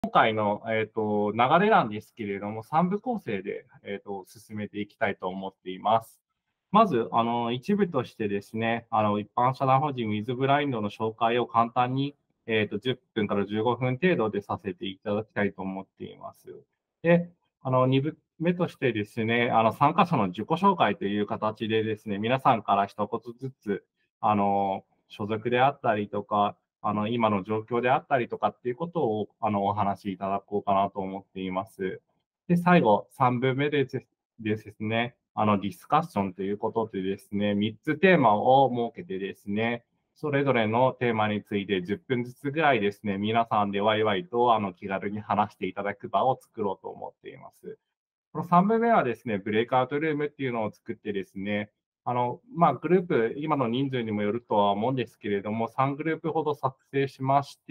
今回の、流れなんですけれども、3部構成で、進めていきたいと思っています。まず、一部としてですね、一般社団法人ウィズブラインドの紹介を簡単に、10分から15分程度でさせていただきたいと思っています。で、2部目としてですね、参加者の自己紹介という形でですね、皆さんから一言ずつ、所属であったりとか、今の状況であったりとかっていうことを、お話しいただこうかなと思っています。で、最後、3部目ですね、ディスカッションということでですね、3つテーマを設けてですね、それぞれのテーマについて10分ずつぐらいですね、皆さんでワイワイと気軽に話していただく場を作ろうと思っています。この3部目はですね、ブレイクアウトルームっていうのを作ってですね、グループ、今の人数にもよるとは思うんですけれども、3グループほど作成しまして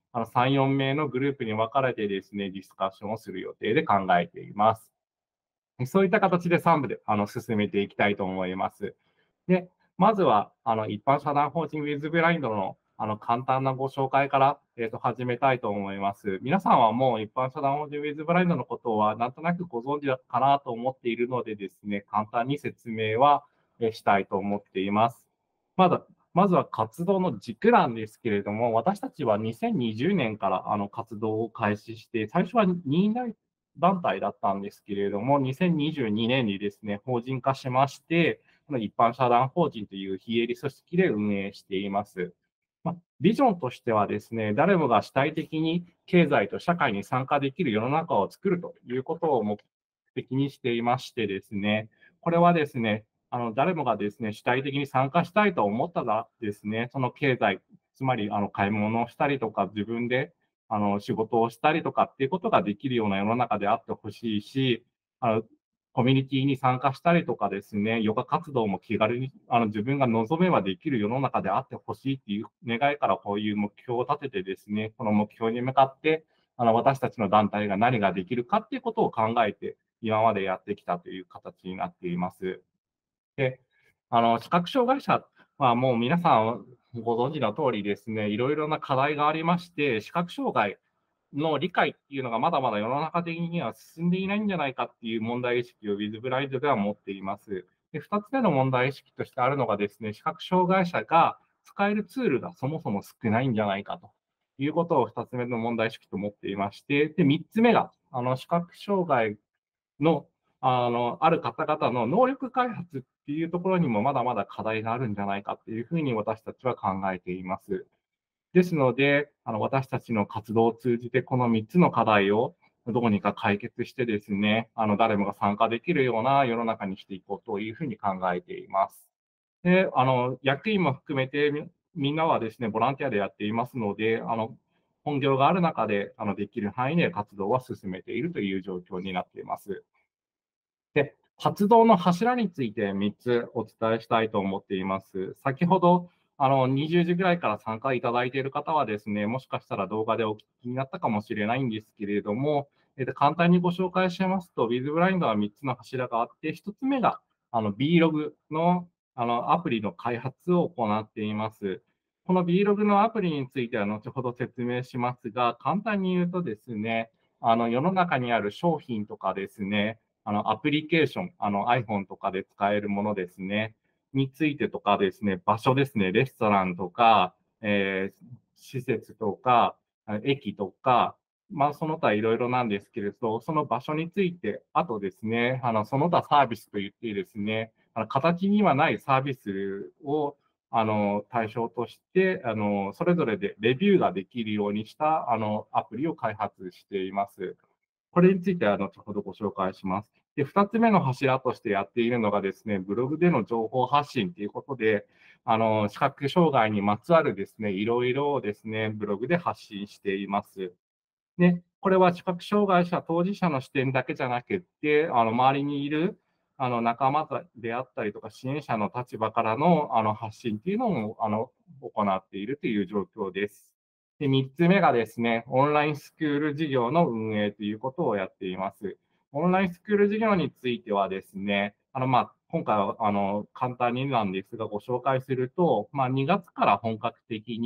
、3、4名のグループに分かれてですね、ディスカッションをする予定で考えています。そういった形で3部で進めていきたいと思います。で、まずは一般社団法人ウィズブラインドの簡単なご紹介から、始めたいと思います。皆さんはもう一般社団法人ウィズブラインドのことはなんとなくご存知かなと思っているのでですね、簡単に説明はしたいと思っています。まずは活動の軸なんですけれども、私たちは2020年から活動を開始して、最初は任意団体だったんですけれども、2022年にですね、法人化しまして、一般社団法人という非営利組織で運営しています。ビジョンとしてはですね、誰もが主体的に経済と社会に参加できる世の中を作るということを目的にしていましてですね、これはですね、誰もがですね、主体的に参加したいと思ったらですね、その経済、つまり買い物をしたりとか、自分で仕事をしたりとかっていうことができるような世の中であってほしいし、あのコミュニティに参加したりとかですね、ヨガ活動も気軽に自分が望めばできる世の中であってほしいっていう願いからこういう目標を立ててですね、この目標に向かって私たちの団体が何ができるかっていうことを考えて今までやってきたという形になっています。で、視覚障害者はもう皆さんご存知の通りですね、いろいろな課題がありまして、視覚障害の理解っていうのがまだまだ世の中的には進んでいないんじゃないかっていう問題意識を With ブラインドでは持っています。で、2つ目の問題意識としてあるのがですね、視覚障害者が使えるツールがそもそも少ないんじゃないかということを2つ目の問題意識と持っていまして、で、3つ目が、視覚障害の、ある方々の能力開発っていうところにもまだまだ課題があるんじゃないかっていうふうに私たちは考えています。ですので、私たちの活動を通じてこの3つの課題をどうにか解決してですね、誰もが参加できるような世の中にしていこうというふうに考えています。で、役員も含めてみんなはですね、ボランティアでやっていますので、本業がある中で、できる範囲で活動は進めているという状況になっています。で、活動の柱について3つお伝えしたいと思っています。先ほど、20時ぐらいから参加いただいている方はですね、もしかしたら動画でお聞きになったかもしれないんですけれども、簡単にご紹介しますと、WithBlind は3つの柱があって、1つ目が、Blog の、アプリの開発を行っています。この Blog のアプリについては後ほど説明しますが、簡単に言うとですね、世の中にある商品とかですね、アプリケーション、iPhone とかで使えるものですね、についてとかですね、場所ですね、レストランとか、施設とか、駅とか、その他いろいろなんですけれど、その場所について、あとですね、その他サービスといってですね、形にはないサービスを、対象として、それぞれでレビューができるようにした、アプリを開発しています。これについては後ほどご紹介します。で、2つ目の柱としてやっているのがですね、ブログでの情報発信ということで、視覚障害にまつわるですね、いろいろですね、ブログで発信しています。で、これは視覚障害者当事者の視点だけじゃなくって、周りにいる仲間であったりとか、支援者の立場からの発信っていうのも行っているという状況です。で、3つ目がですね、オンラインスクール事業の運営ということをやっています。オンラインスクール事業についてはですね、今回は簡単になんですがご紹介すると、2月から本格的に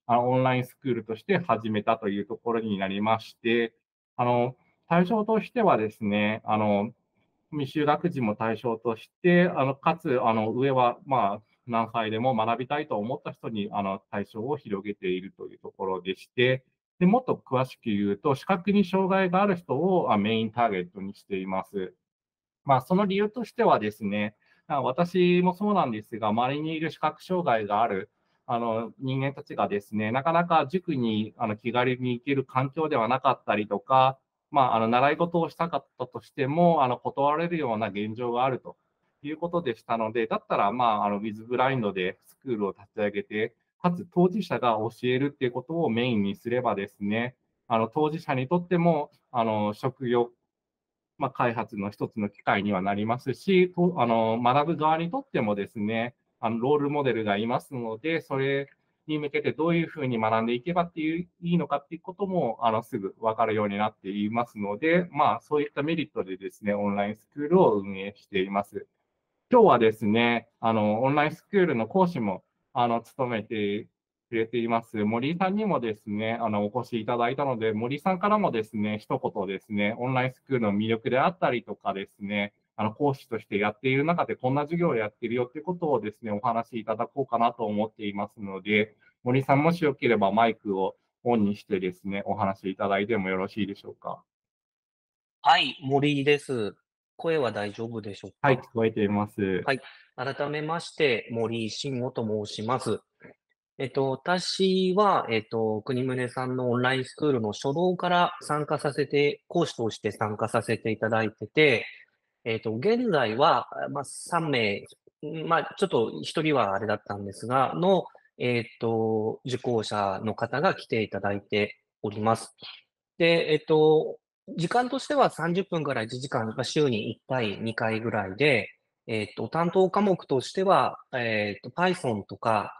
オンラインスクールとして始めたというところになりまして、あの、対象としてはですね、未就学児も対象として、かつ、上は、何歳でも学びたいと思った人に、対象を広げているというところでして、で、もっと詳しく言うと、視覚に障害がある人をメインターゲットにしています。その理由としてはですね、私もそうなんですが、周りにいる視覚障害がある人間たちがですね、なかなか塾に気軽に行ける環境ではなかったりとか、習い事をしたかったとしても、断られるような現状があるということでしたので、だったら、ウィズブラインドでスクールを立ち上げて、かつ当事者が教えるっていうことをメインにすればですね、当事者にとっても、職業開発の一つの機会にはなりますし、学ぶ側にとってもですね、ロールモデルがいますので、それに向けてどういうふうに学んでいけばいいのかっていうことも、すぐ分かるようになっていますので、そういったメリットでですね、オンラインスクールを運営しています。今日はですね、オンラインスクールの講師も、務めてくれています、森井さんにもですね、お越しいただいたので、森井さんからもですね、一言ですね、オンラインスクールの魅力であったりとかですね、講師としてやっている中でこんな授業をやっているよっていうことをですね、お話しいただこうかなと思っていますので、森井さんもしよければマイクをオンにしてですね、お話しいただいてもよろしいでしょうか。 はい、森です。声は大丈夫でしょうはい、 か？ 聞こえています。 はい。改めまして、森慎吾と申します。私は、国宗さんのオンラインスクールの初動から講師として参加させていただいてて、現在は、3名、ちょっと1人はあれだったんですが、受講者の方が来ていただいております。で、時間としては30分から1時間、週に1回、2回ぐらいで、担当科目としては、Python とか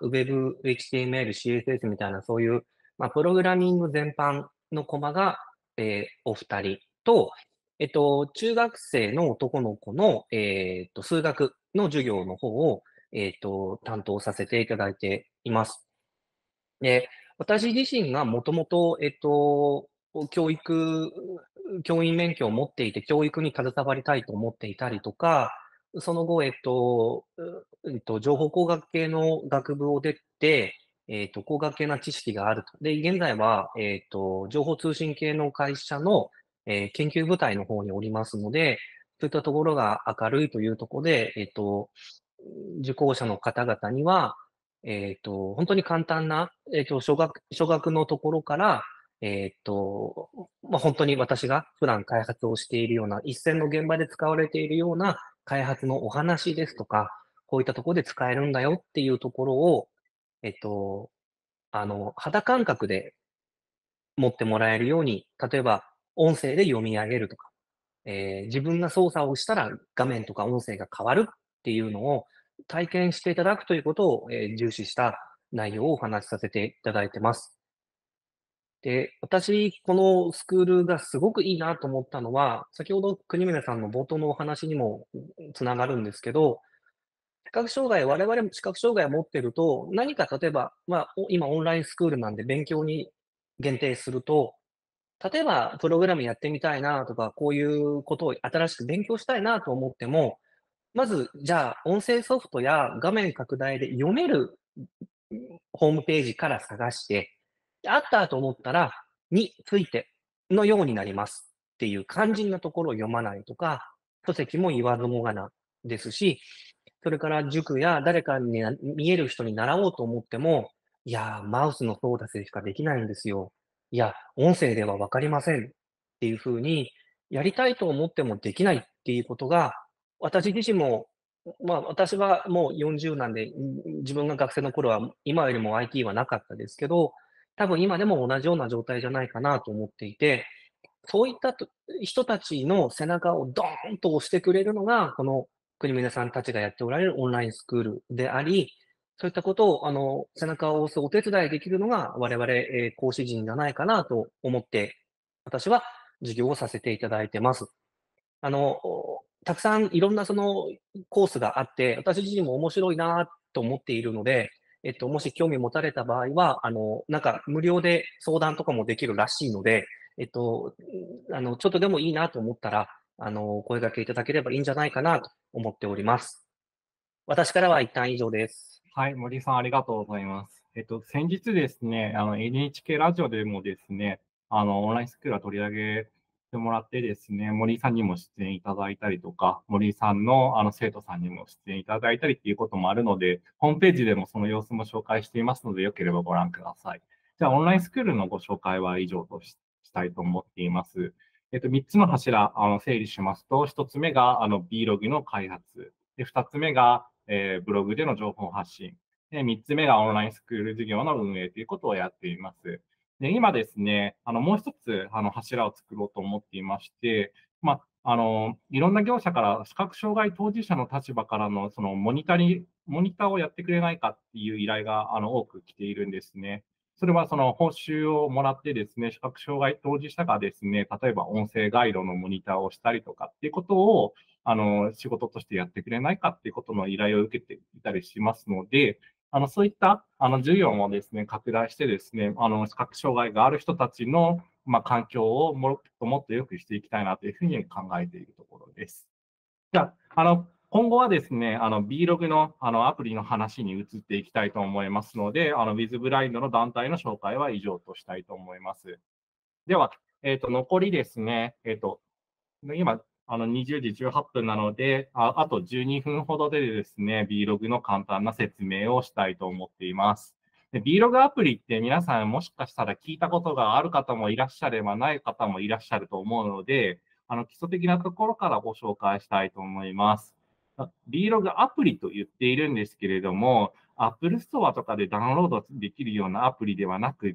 Web、HTML、CSS みたいなそういう、プログラミング全般のコマが、お二人と、中学生の男の子の、数学の授業の方を、担当させていただいています。で、私自身がもともと、教育教員免許を持っていて、教育に携わりたいと思っていたりとか、その後、情報工学系の学部を出て、工学系な知識があると。で、現在は、情報通信系の会社の、研究部隊の方におりますので、そういったところが明るいというところで、受講者の方々には、本当に簡単な、初学のところから、本当に私が普段開発をしているような、一線の現場で使われているような開発のお話ですとか、こういったところで使えるんだよっていうところを、えっと、肌感覚で持ってもらえるように、例えば音声で読み上げるとか、自分が操作をしたら画面とか音声が変わるっていうのを体験していただくということを、重視した内容をお話しさせていただいてます。で、私、このスクールがすごくいいなと思ったのは、先ほど国宗さんの冒頭のお話にもつながるんですけど、我々も視覚障害を持ってると、何か例えば、今オンラインスクールなんで勉強に限定すると、例えばプログラムやってみたいなとか、こういうことを新しく勉強したいなと思っても、まず、じゃあ、音声ソフトや画面拡大で読めるホームページから探して、あったと思ったら、についてのようになりますっていう肝心なところを読まないとか、書籍も言わずもがなですし、それから塾や誰かに見える人に習おうと思っても、いやー、マウスの操作しかできないんですよ。いや、音声ではわかりませんっていう風に、やりたいと思ってもできないっていうことが、私自身も、私はもう40なんで、自分が学生の頃は今よりも IT はなかったですけど、多分今でも同じような状態じゃないかなと思っていて、そういった人たちの背中をドーンと押してくれるのが、この国峰さんたちがやっておられるオンラインスクールであり、そういったことを、背中を押すお手伝いできるのが、我々、講師陣じゃないかなと思って、私は授業をさせていただいてます。たくさんいろんなそのコースがあって、私自身も面白いなと思っているので、 もし興味持たれた場合は、なんか無料で相談とかもできるらしいので、ちょっとでもいいなと思ったら、お声掛けいただければいいんじゃないかなと思っております。私からは一旦以上です。 はい、森さんありがとうございます。先日ですね、NHK ラジオでもですね、オンラインスクールを取り上げてもらってですね、森井さんにも出演いただいたりとか、森井さんの生徒さんにも出演いただいたりっていうこともあるので、ホームページでもその様子も紹介していますので、よければご覧ください。じゃあ、オンラインスクールのご紹介は以上としたいと思っています。3つの柱、整理しますと、1つ目がBlog の開発。で、2つ目が、ブログでの情報発信。で、3つ目がオンラインスクール事業の運営ということをやっています。で、今ですね、もう一つ、柱を作ろうと思っていまして、いろんな業者から視覚障害当事者の立場からの、モニターをやってくれないかっていう依頼が、多く来ているんですね。それはその報酬をもらってですね、視覚障害当事者がですね、例えば音声ガイドのモニターをしたりとかっていうことを、仕事としてやってくれないかっていうことの依頼を受けていたりしますので、そういった、授業もですね、拡大してですね、視覚障害がある人たちの、環境をもっと良くしていきたいなというふうに考えているところです。じゃあ、今後はですね、Blog の、アプリの話に移っていきたいと思いますので、WithBlind の団体の紹介は以上としたいと思います。では、残りですね、今、20時18分なので、あと12分ほどでですね、Blog の簡単な説明をしたいと思っています。で、Blog アプリって皆さんもしかしたら聞いたことがある方もいらっしゃればない方もいらっしゃると思うので、基礎的なところからご紹介したいと思います。Blog アプリと言っているんですけれども、Apple Store とかでダウンロードできるようなアプリではなくって、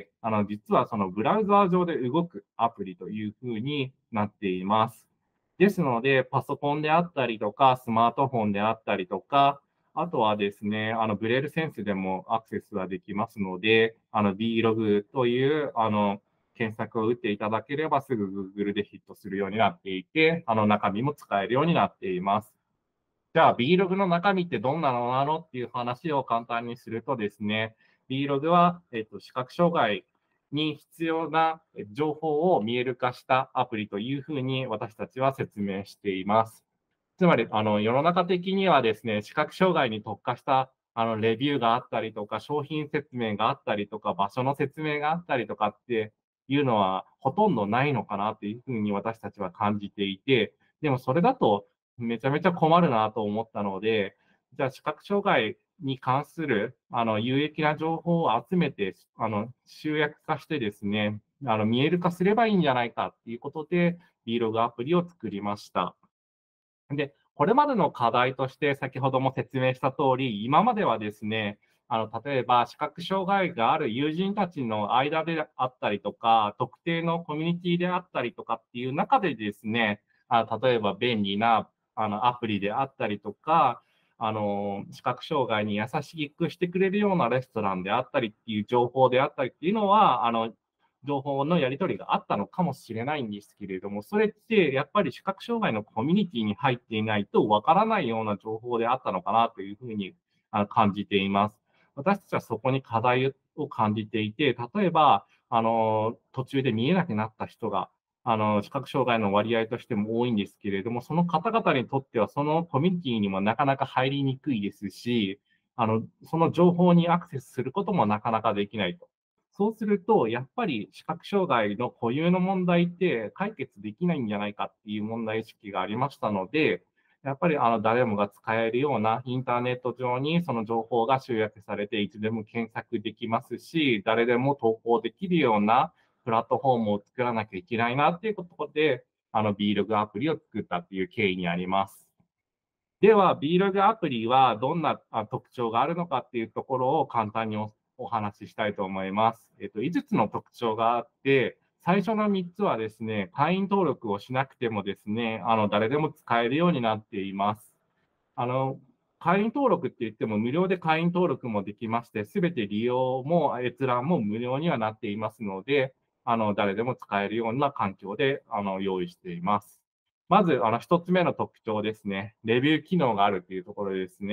実はそのブラウザー上で動くアプリというふうになっています。ですので、パソコンであったりとか、スマートフォンであったりとか、あとはですね、ブレールセンスでもアクセスはできますので、Blog という、検索を打っていただければすぐ Google でヒットするようになっていて、中身も使えるようになっています。じゃあ、Blog の中身ってどんなのなのっていう話を簡単にするとですね、Blog は、視覚障害に必要な情報を見える化したアプリというふうに私たちは説明しています。つまり、世の中的にはですね、視覚障害に特化した、レビューがあったりとか、商品説明があったりとか、場所の説明があったりとかっていうのは、ほとんどないのかなというふうに私たちは感じていて、でもそれだとめちゃめちゃ困るなと思ったので、じゃあ視覚障害に関する、有益な情報を集めて、集約化してですね、見える化すればいいんじゃないかっていうことで、Blog アプリを作りました。で、これまでの課題として先ほども説明した通り、今まではですね、例えば視覚障害がある友人たちの間であったりとか、特定のコミュニティであったりとかっていう中でですね、例えば便利なアプリであったりとか、視覚障害に優しくしてくれるようなレストランであったりっていう情報であったりっていうのは、情報のやり取りがあったのかもしれないんですけれども、それってやっぱり視覚障害のコミュニティに入っていないとわからないような情報であったのかなというふうに感じています。私たちはそこに課題を感じていて、例えば、途中で見えなくなった人が、視覚障害の割合としても多いんですけれども、その方々にとってはそのコミュニティにもなかなか入りにくいですし、その情報にアクセスすることもなかなかできないと。そうすると、やっぱり視覚障害の固有の問題って解決できないんじゃないかっていう問題意識がありましたので、やっぱり誰もが使えるようなインターネット上にその情報が集約されていつでも検索できますし、誰でも投稿できるようなプラットフォームを作らなきゃいけないなっていうことで、Blog アプリを作ったっていう経緯にあります。では、Blog アプリはどんな特徴があるのかっていうところを簡単にお話ししたいと思います。5つの特徴があって、最初の3つはですね、会員登録をしなくてもですね、誰でも使えるようになっています。あの、会員登録って言っても無料で会員登録もできまして、すべて利用も閲覧も無料にはなっていますので、誰でも使えるような環境で、用意しています。まず、一つ目の特徴ですね。レビュー機能があるというところですね。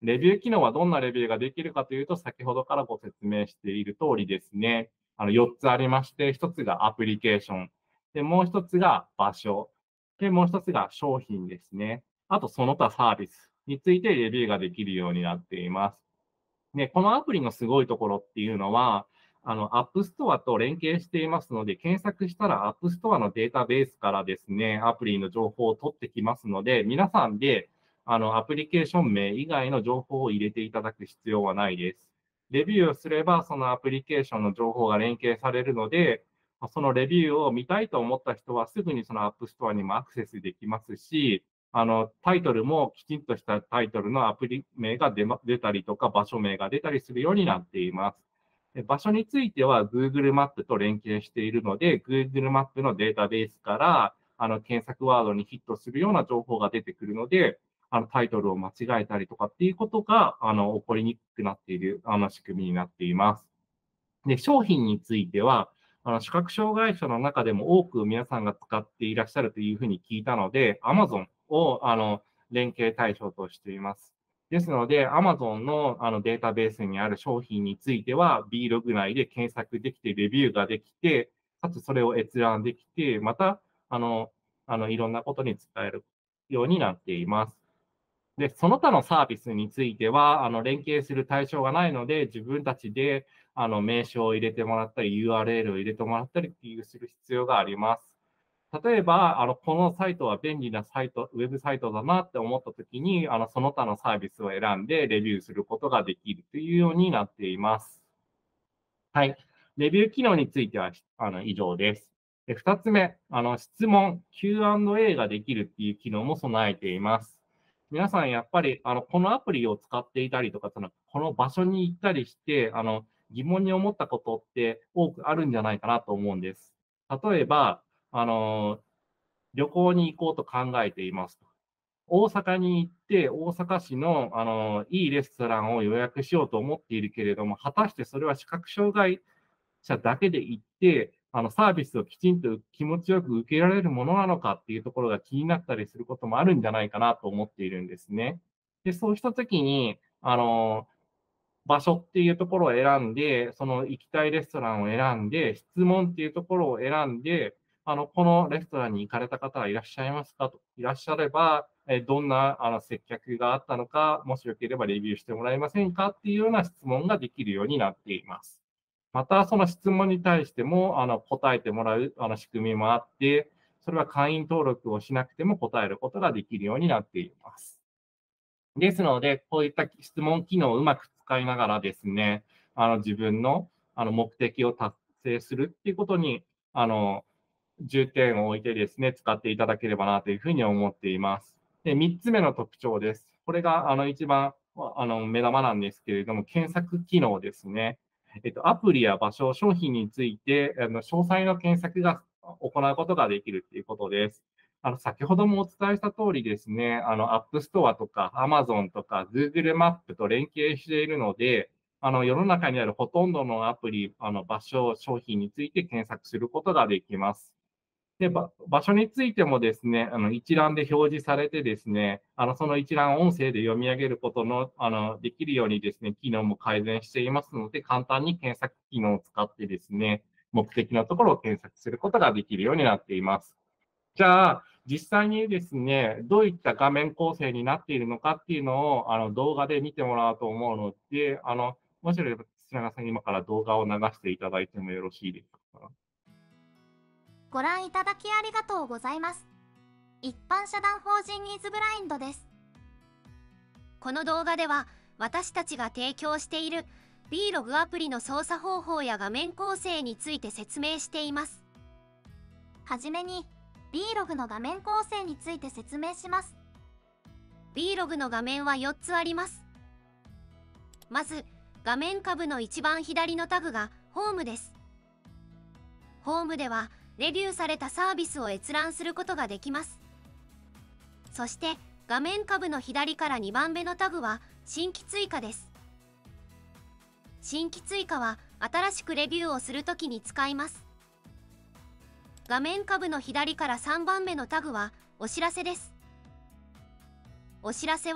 レビュー機能はどんなレビューができるかというと、先ほどからご説明している通りですね、4つありまして、1つがアプリケーション、で、もう1つが場所、で、もう1つが商品ですね。あと、その他サービスについてレビューができるようになっています。で、このアプリのすごいところっていうのは、App Store と連携していますので、検索したら App Store のデータベースからですね、アプリの情報を取ってきますので、皆さんで、アプリケーション名以外の情報を入れていただく必要はないです。レビューをすれば、そのアプリケーションの情報が連携されるので、そのレビューを見たいと思った人はすぐにその App Store にもアクセスできますし、タイトルもきちんとしたタイトルのアプリ名が出たりとか、場所名が出たりするようになっています。場所については Google マップと連携しているので、Google マップのデータベースから、検索ワードにヒットするような情報が出てくるので、タイトルを間違えたりとかっていうことが、起こりにくくなっている、仕組みになっています。で、商品については、視覚障害者の中でも多く皆さんが使っていらっしゃるというふうに聞いたので、Amazon を、連携対象としています。ですので、Amazon の、データベースにある商品については、Blog 内で検索できて、レビューができて、かつそれを閲覧できて、また、いろんなことに使えるようになっています。で、その他のサービスについては、連携する対象がないので、自分たちで、名称を入れてもらったり、URL を入れてもらったりっていうする必要があります。例えば、このサイトは便利なサイト、ウェブサイトだなって思ったときに、その他のサービスを選んでレビューすることができるというようになっています。はい。レビュー機能については、以上です。で、2つ目、質問、Q&A ができるっていう機能も備えています。皆さんやっぱり、このアプリを使っていたりとか、この場所に行ったりして、疑問に思ったことって多くあるんじゃないかなと思うんです。例えば、旅行に行こうと考えていますと。大阪に行って、大阪市の、いいレストランを予約しようと思っているけれども、果たしてそれは視覚障害者だけで行って、サービスをきちんと気持ちよく受けられるものなのかっていうところが気になったりすることもあるんじゃないかなと思っているんですね。で、そうしたときに、場所っていうところを選んで、その行きたいレストランを選んで、質問っていうところを選んで、このレストランに行かれた方はいらっしゃいますかと。いらっしゃれば、どんな接客があったのか、もしよければレビューしてもらえませんかっていうような質問ができるようになっています。また、その質問に対しても、答えてもらう、仕組みもあって、それは会員登録をしなくても答えることができるようになっています。ですので、こういった質問機能をうまく使いながらですね、自分の、目的を達成するっていうことに、重点を置いてですね、使っていただければなというふうに思っています。で、3つ目の特徴です。これが、一番、目玉なんですけれども、検索機能ですね。アプリや場所、商品について、詳細の検索が行うことができるということです。先ほどもお伝えした通りですね、App Store とか Amazon とか Google マップと連携しているので、世の中にあるほとんどのアプリ、場所、商品について検索することができます。で、場所についてもですね、一覧で表示されてですね、その一覧を音声で読み上げることの、できるようにですね、機能も改善していますので、簡単に検索機能を使ってですね、目的のところを検索することができるようになっています。じゃあ、実際にですね、どういった画面構成になっているのかっていうのを、動画で見てもらおうと思うので、もしよければ、土永さん、今から動画を流していただいてもよろしいでしょうか。 ご覧いただきありがとうございます。一般社団法人ニーズブラインドです。この動画では、私たちが提供している Blog アプリの操作方法や画面構成について説明しています。はじめに、Blog の画面構成について説明します。Blog の画面は4つあります。まず、画面下部の一番左のタグがホームです。ホームでは、レビューされたサービスを閲覧することができます。そして、画面下部の左から2番目のタグは新規追加です。新規追加は新しくレビューをするときに使います。画面下部の左から3番目のタグはお知らせです。お知らせは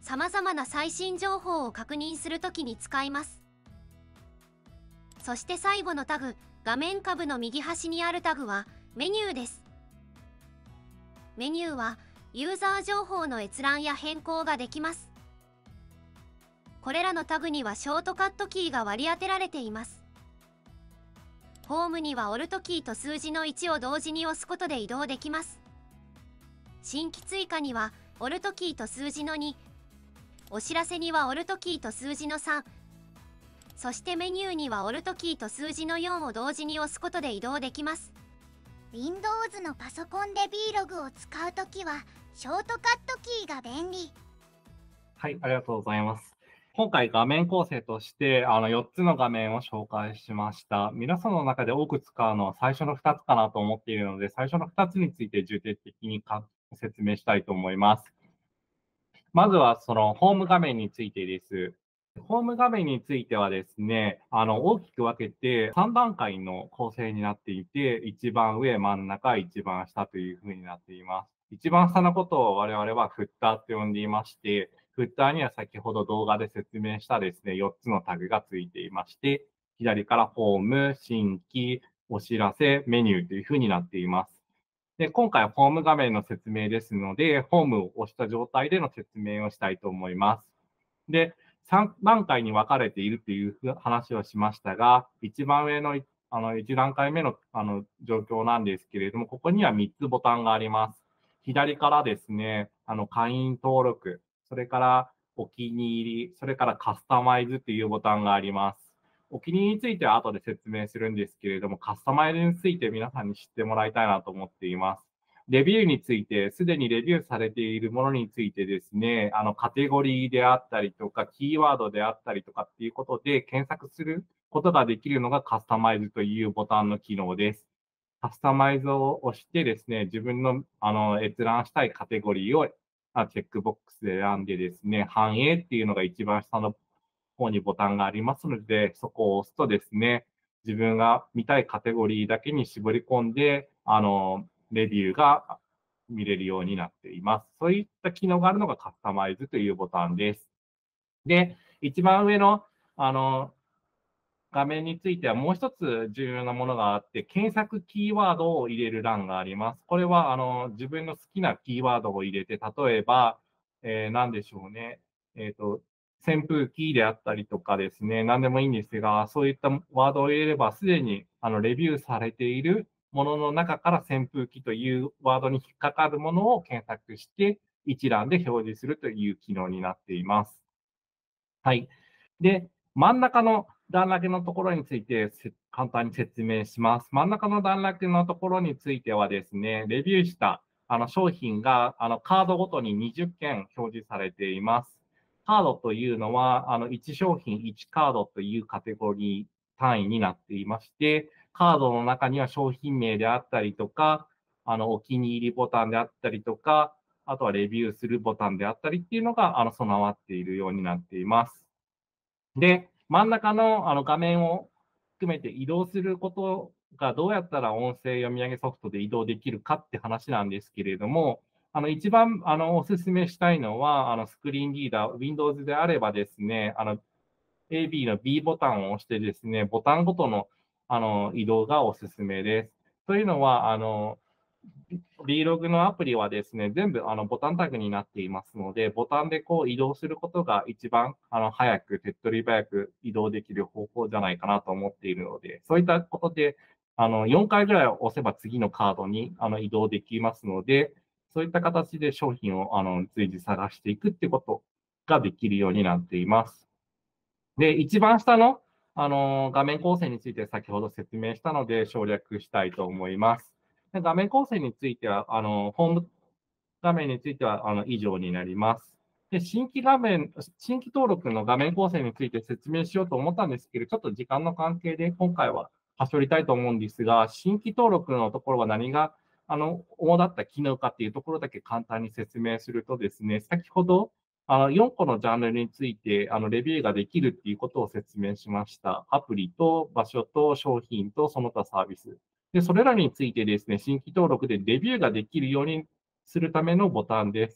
様々な最新情報を確認するときに使います。そして最後のタグ、画面下部の右端にあるタグはメニューです。メニューはユーザー情報の閲覧や変更ができます。これらのタグにはショートカットキーが割り当てられています。ホームにはオルトキーと数字の1を同時に押すことで移動できます。新規追加にはオルトキーと数字の2、お知らせにはオルトキーと数字の3、そしてメニューにはオルトキーと数字の4を同時に押すことで移動できます。 Windows のパソコンで Vlog を使うときはショートカットキーが便利。 はい、ありがとうございます。今回画面構成として4つの画面を紹介しました。皆さんの中で多く使うのは最初の2つかなと思っているので、最初の2つについて重点的に説明したいと思います。まずはそのホーム画面についてです。ホーム画面についてはですね、大きく分けて3段階の構成になっていて、一番上、真ん中、一番下というふうになっています。一番下のことを我々はフッターと呼んでいまして、フッターには先ほど動画で説明したですね、4つのタグがついていまして、左からホーム、新規、お知らせ、メニューというふうになっています。で、今回はホーム画面の説明ですので、ホームを押した状態での説明をしたいと思います。で、3段階に分かれているという話をしましたが、一番上の1段階目の状況なんですけれども、ここには3つボタンがあります。左からですね、会員登録、それからお気に入り、それからカスタマイズというボタンがあります。お気に入りについては後で説明するんですけれども、カスタマイズについて皆さんに知ってもらいたいなと思っています。レビューについて、すでにレビューされているものについてですね、カテゴリーであったりとか、キーワードであったりとかっていうことで検索することができるのがカスタマイズというボタンの機能です。カスタマイズを押してですね、自分の閲覧したいカテゴリーをチェックボックスで選んでですね、反映っていうのが一番下の方にボタンがありますので、そこを押すとですね、自分が見たいカテゴリーだけに絞り込んで、レビューが見れるようになっています。そういった機能があるのがカスタマイズというボタンです。で、一番上の、画面についてはもう一つ重要なものがあって、検索キーワードを入れる欄があります。これは自分の好きなキーワードを入れて、例えば、何でしょうね。扇風機であったりとかですね、何でもいいんですが、そういったワードを入れれば、すでにレビューされているものの中から扇風機というワードに引っかかるものを検索して、一覧で表示するという機能になっています。はい。で、真ん中の段落のところについて簡単に説明します。真ん中の段落のところについてはですね、レビューした商品がカードごとに20件表示されています。カードというのは1商品1カードというカテゴリー単位になっていまして、カードの中には商品名であったりとか、お気に入りボタンであったりとか、あとはレビューするボタンであったりっていうのが備わっているようになっています。で、真ん中の画面を含めて移動することがどうやったら音声読み上げソフトで移動できるかって話なんですけれども、一番お勧めしたいのは、スクリーンリーダー、Windows であればですね、AB の B ボタンを押してですね、ボタンごとの移動がおすすめです。というのは、Vlog のアプリはですね、全部ボタンタグになっていますので、ボタンでこう移動することが一番早く、手っ取り早く移動できる方法じゃないかなと思っているので、そういったことで、4回ぐらい押せば次のカードに移動できますので、そういった形で商品を随時探していくってことができるようになっています。で、一番下の画面構成について先ほど説明したので省略したいと思います。で画面構成については、ホーム画面については以上になります。で、新規登録の画面構成について説明しようと思ったんですけど、ちょっと時間の関係で今回は端折りたいと思うんですが、新規登録のところは何が主だった機能かっていうところだけ簡単に説明するとですね、先ほど4個のジャンルについてレビューができるっていうことを説明しました。アプリと場所と商品とその他サービス。で、それらについてですね、新規登録でレビューができるようにするためのボタンです。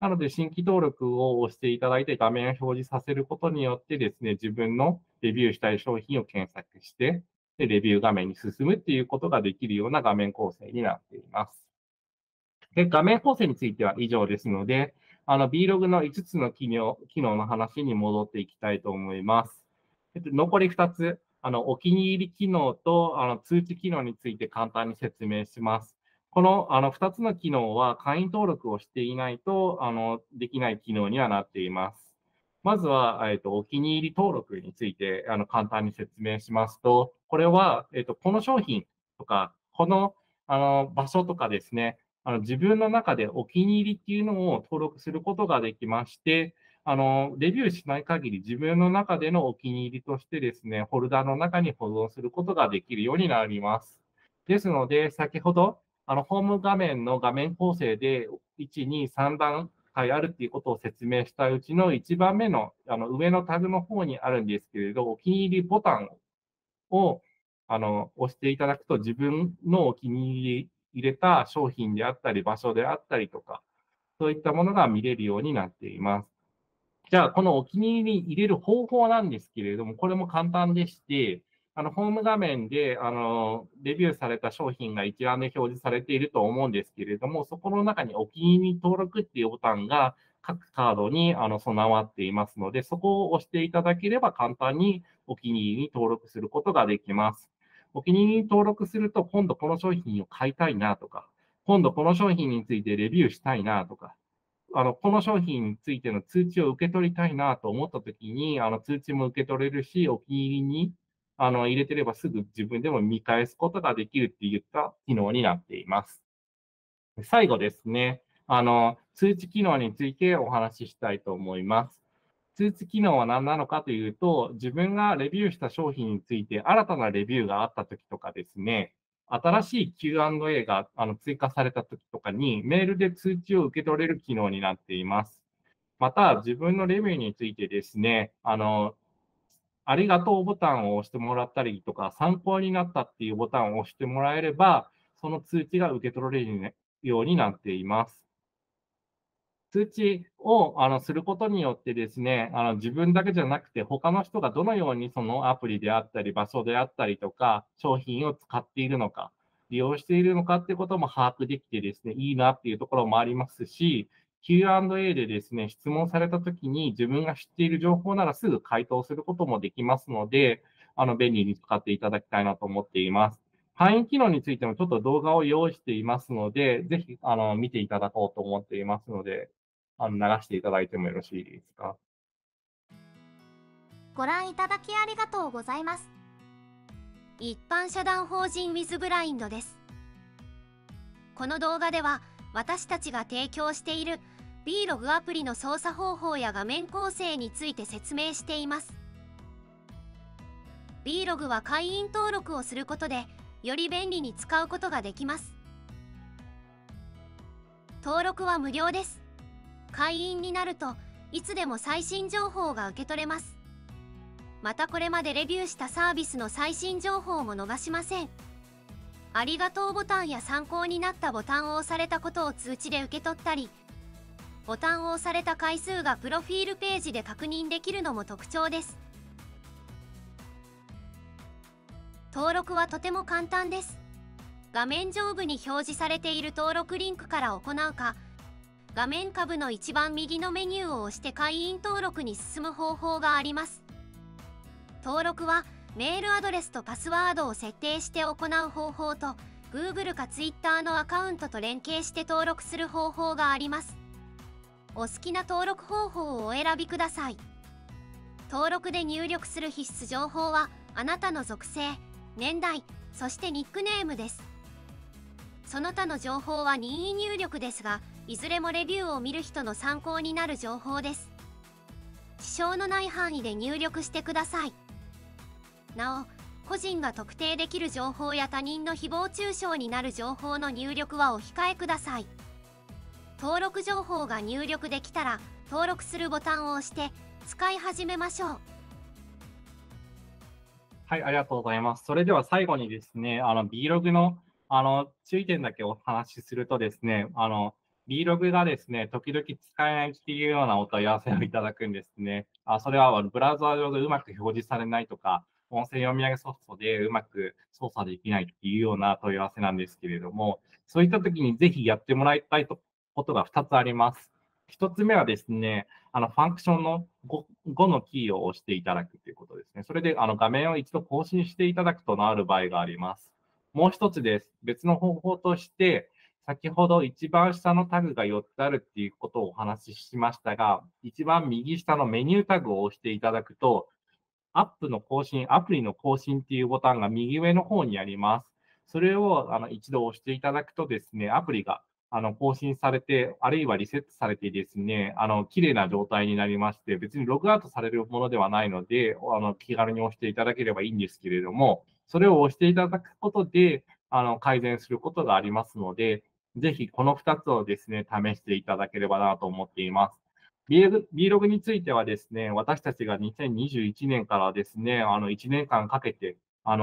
なので、新規登録を押していただいて、画面を表示させることによってですね、自分のレビューしたい商品を検索して、で、レビュー画面に進むっていうことができるような画面構成になっています。で、画面構成については以上ですので、Vlog の5つの機能の話に戻っていきたいと思います。残り2つ、お気に入り機能と通知機能について簡単に説明します。この2つの機能は会員登録をしていないとできない機能にはなっています。まずは、お気に入り登録について簡単に説明しますと、これは、この商品とか、この場所とかですね、自分の中でお気に入りっていうのを登録することができまして、レビューしない限り自分の中でのお気に入りとしてですね、フォルダの中に保存することができるようになります。ですので、先ほど、ホーム画面の画面構成で1、2、3段階あるっていうことを説明したうちの1番目の上のタグの方にあるんですけれど、お気に入りボタンを押していただくと、自分のお気に入れた商品であったり、場所であったりとか、そういったものが見れるようになっています。じゃあ、このお気に入りに入れる方法なんですけれども、これも簡単でして、ホーム画面で、レビューされた商品が一覧で表示されていると思うんですけれども、そこの中にお気に入り登録っていうボタンが各カードに備わっていますので、そこを押していただければ簡単にお気に入りに登録することができます。お気に入りに登録すると、今度この商品を買いたいなとか、今度この商品についてレビューしたいなとか、この商品についての通知を受け取りたいなと思ったときに、通知も受け取れるし、お気に入りに入れてればすぐ自分でも見返すことができるっていった機能になっています。最後ですね、通知機能についてお話ししたいと思います。通知機能は何なのかというと、自分がレビューした商品について新たなレビューがあったときとかですね、新しい Q&A が追加されたときとかにメールで通知を受け取れる機能になっています。また、自分のレビューについてですね、ありがとうボタンを押してもらったりとか、参考になったっていうボタンを押してもらえれば、その通知が受け取られるようになっています。通知をすることによってですね、自分だけじゃなくて、他の人がどのようにそのアプリであったり、場所であったりとか、商品を使っているのか、利用しているのかっていうことも把握できてですね、いいなっていうところもありますし、Q&A でですね、質問されたときに自分が知っている情報ならすぐ回答することもできますので、便利に使っていただきたいなと思っています。会員機能についてもちょっと動画を用意していますので、ぜひ見ていただこうと思っていますので、流していただいてもよろしいですか。 ご覧いただきありがとうございます。一般社団法人ウィズブラインドです。この動画では私たちが提供している Vlog アプリの操作方法や画面構成について説明しています。Vlog は会員登録をすることでより便利に使うことができます。登録は無料です。会員になるといつでも最新情報が受け取れます。またこれまでレビューしたサービスの最新情報も逃しません。ありがとうボタンや参考になったボタンを押されたことを通知で受け取ったり、ボタンを押された回数がプロフィールページで確認できるのも特徴です。登録はとても簡単です。画面上部に表示されている登録リンクから行うか、画面下部の一番右のメニューを押して会員登録に進む方法があります。登録はメールアドレスとパスワードを設定して行う方法と Google か Twitter のアカウントと連携して登録する方法があります。お好きな登録方法をお選びください。登録で入力する必須情報はあなたの属性、年代、そしてニックネームです。その他の情報は任意入力ですが、いずれもレビューを見る人の参考になる情報です。支障のない範囲で入力してください。なお、個人が特定できる情報や他人の誹謗中傷になる情報の入力はお控えください。登録情報が入力できたら、登録するボタンを押して使い始めましょう。 はい、ありがとうございます。それでは最後にですね、Vlog の注意点だけお話しするとですね、 Vlog がですね、時々使えないっていうようなお問い合わせをいただくんですね。それはブラウザ上でうまく表示されないとか、音声読み上げソフトでうまく操作できないっていうような問い合わせなんですけれども、そういった時にぜひやってもらいたいことが2つあります。1つ目はですね、ファンクションの 5のキーを押していただくということですね。それで画面を一度更新していただくとなる場合があります。もう一つです。別の方法として、先ほど一番下のタグが4つあるっていうことをお話ししましたが、一番右下のメニュータグを押していただくと、アプリの更新っていうボタンが右上の方にあります。それを一度押していただくとですね、アプリが更新されて、あるいはリセットされてですね、綺麗な状態になりまして、別にログアウトされるものではないので、気軽に押していただければいいんですけれども、それを押していただくことで、改善することがありますので、ぜひこの2つをですね、試していただければなと思っています。Vlog についてはですね、私たちが2021年からですね、1年間かけて、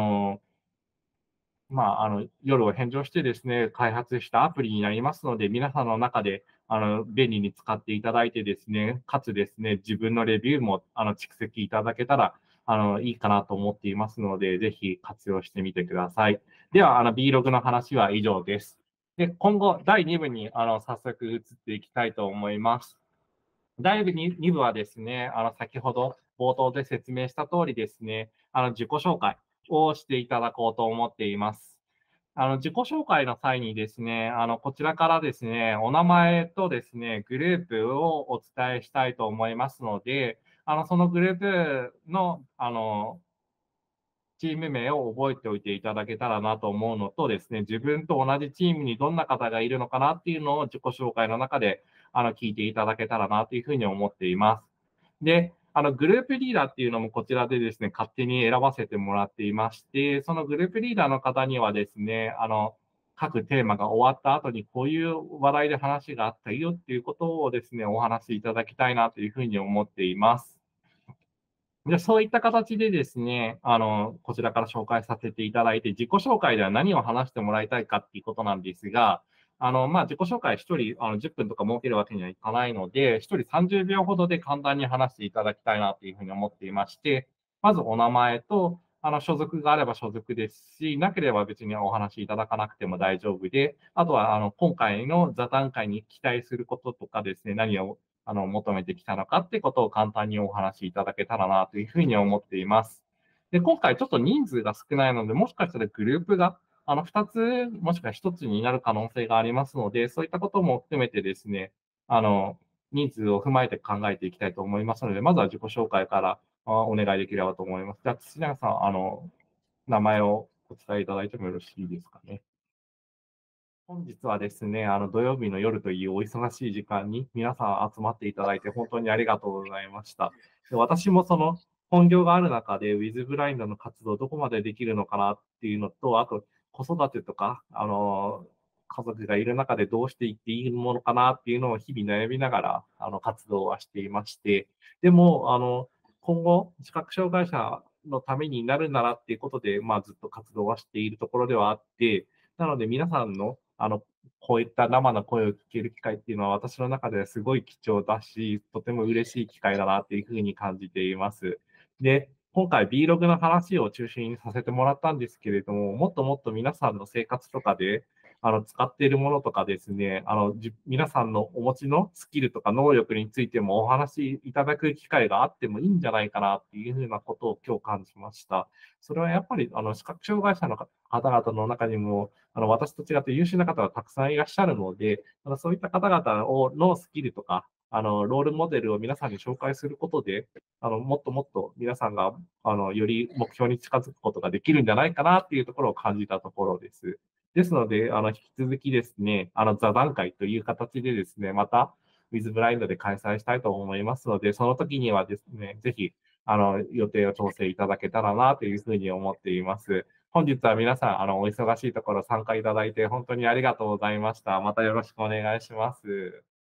夜を返上してですね、開発したアプリになりますので、皆さんの中で、便利に使っていただいてですね、かつですね、自分のレビューも、蓄積いただけたら、いいかなと思っていますので、ぜひ活用してみてください。では、Vlog の話は以上です。で、今後、第2部に、早速移っていきたいと思います。第2部はですね、先ほど冒頭で説明した通りですね、自己紹介をしていただこうと思っています。自己紹介の際にですね、こちらからですね、お名前とですね、グループをお伝えしたいと思いますので、そのグループの、チーム名を覚えておいていただけたらなと思うのとですね、自分と同じチームにどんな方がいるのかなっていうのを自己紹介の中で聞いていただけたらなというふうに思っています。で、グループリーダーっていうのもこちらでですね、勝手に選ばせてもらっていまして、そのグループリーダーの方にはですね、各テーマが終わった後にこういう話題で話があったよっていうことをですね、お話しいただきたいなというふうに思っています。で、そういった形でですね、こちらから紹介させていただいて、自己紹介では何を話してもらいたいかっていうことなんですが、自己紹介1人、10分とか設けるわけにはいかないので、1人30秒ほどで簡単に話していただきたいなというふうに思っていまして、まずお名前と、所属があれば所属ですし、なければ別にお話しいただかなくても大丈夫で、あとは、今回の座談会に期待することとかですね、何を求めてきたのかってことを簡単にお話しいただけたらなというふうに思っています。で、今回ちょっと人数が少ないので、もしかしたらグループが2つ、もしくは1つになる可能性がありますので、そういったことも含めてですね、人数を踏まえて考えていきたいと思いますので、まずは自己紹介からお願いできればと思います。じゃあ、土永さん、名前をお伝えいただいてもよろしいですかね。本日はですね、土曜日の夜というお忙しい時間に皆さん集まっていただいて本当にありがとうございました。で、私もその本業がある中で with ブラインドの活動どこまでできるのかなっていうのと、あと子育てとか、家族がいる中でどうしていっていいものかなっていうのを日々悩みながら、活動はしていまして、でも、今後、視覚障害者のためになるならっていうことで、ずっと活動はしているところではあって、なので皆さんの、こういった生の声を聞ける機会っていうのは私の中ではすごい貴重だし、とても嬉しい機会だなっていうふうに感じています。で、今回 Vlog の話を中心にさせてもらったんですけれども、もっともっと皆さんの生活とかで、使っているものとかですね、皆さんのお持ちのスキルとか能力についてもお話しいただく機会があってもいいんじゃないかなっていうふうなことを今日感じました。それはやっぱり、視覚障害者の方々の中にも、私と違って優秀な方がたくさんいらっしゃるので、そういった方々のスキルとか、ロールモデルを皆さんに紹介することで、もっともっと皆さんが、より目標に近づくことができるんじゃないかなっていうところを感じたところです。ですので、引き続きですね、座談会という形でですね、また、with ブラインドで開催したいと思いますので、その時にはですね、ぜひ、予定を調整いただけたらなというふうに思っています。本日は皆さん、お忙しいところ参加いただいて本当にありがとうございました。またよろしくお願いします。